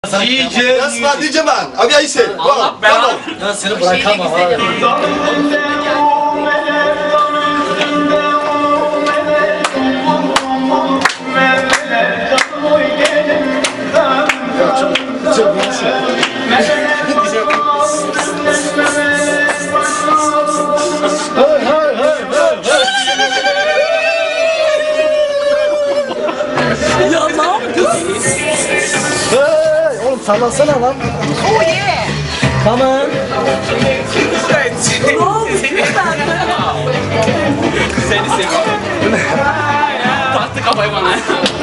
Yasma DJ man. Abi Aysel. Allah belanı. Ben seni bırakamam abi. Ya ne yapıyorsun? Hey, oğlum sallasana lan. Oh yeah. Tamam. Seni seviyorum. Taktı kafayı bana.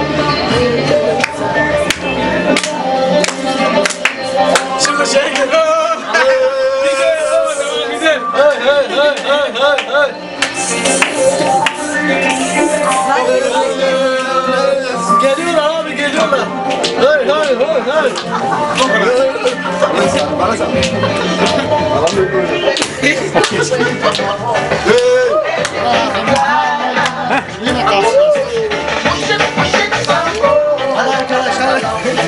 Şimdi şey geliyor. Güzel. Hey. Geliyorlar abi, geliyorlar. Hey. Bana sal. Hadi arkadaşlar.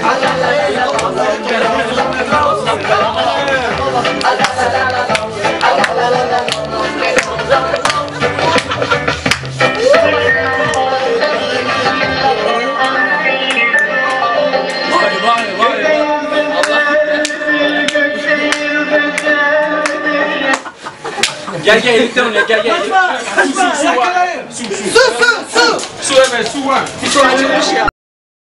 Vay. Gel elikten oyna gel. Kaçma. Su. Su hemen su var. Su açılmış ya.